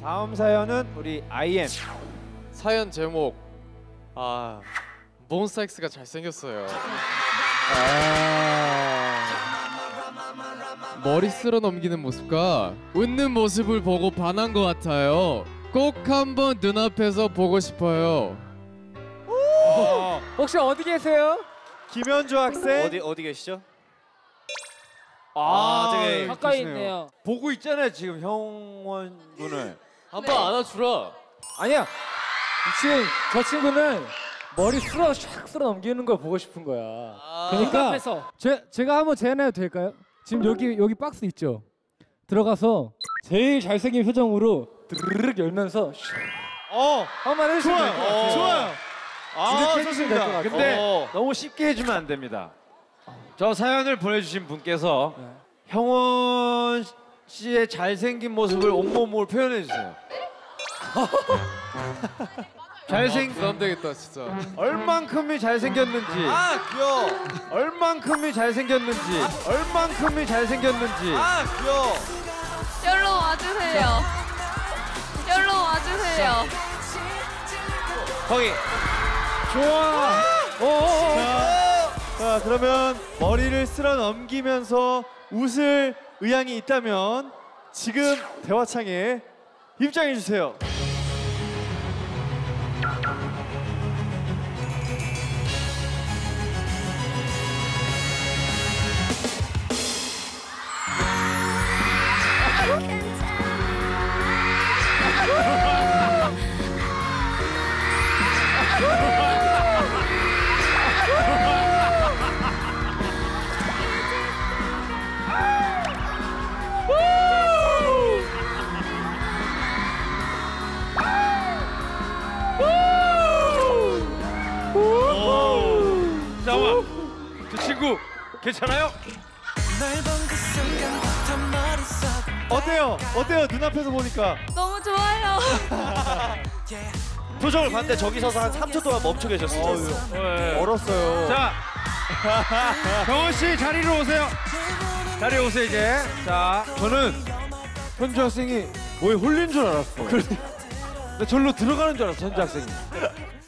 다음 사연은 우리 IM. 사연 제목 몬스타엑스가 잘생겼어요. 머리 쓸어 넘기는 모습과 웃는 모습을 보고 반한 것 같아요. 꼭 한번 눈앞에서 보고 싶어요. 혹시 어디 계세요? 김현주 학생. 어디 계시죠? 저기 가까이 있네요. 보고 있잖아요 지금 형원 군을. 한번 안아주라. 아니야. 지금 저 친구는 머리 샥 쓸어 넘기는 걸 보고 싶은 거야. 그러니까 제가 한번 제안해도 될까요? 지금 여기 박스 있죠? 들어가서 제일 잘생긴 표정으로 드르륵 열면서 한번 해주시면 될 것 같아요. 좋아요. 이렇게 해주시면 될 것 같아요. 근데 너무 쉽게 해주면 안 됩니다. 저 사연을 보내주신 분께서 형원 씨의 잘생긴 모습을 온몸으로 표현해 주세요. 부담되겠다 진짜. 얼만큼이 잘생겼는지. 귀여워. 얼만큼이 잘생겼는지. 얼만큼이 잘생겼는지. 귀여워. 여기로 와주세요. 여기로 와주세요. 거기. 좋아. 자, 그러면 머리를 쓸어 넘기면서 웃을 의향이 있다면 지금 대화창에 입장해 주세요. 잠깐만. 저 친구 괜찮아요? 어때요? 어때요? 눈앞에서 보니까. 너무 좋아요. 표정을 봤는데 저기 서서 한 3초 동안 멈춰 계셨어요. 얼었어요. 자, 경원 씨 자리로 오세요. 자리 오세요 이제. 자, 저는 현주 학생이 뭐에 홀린 줄 알았어. 근데 절로 들어가는 줄 알았어, 현주 학생이.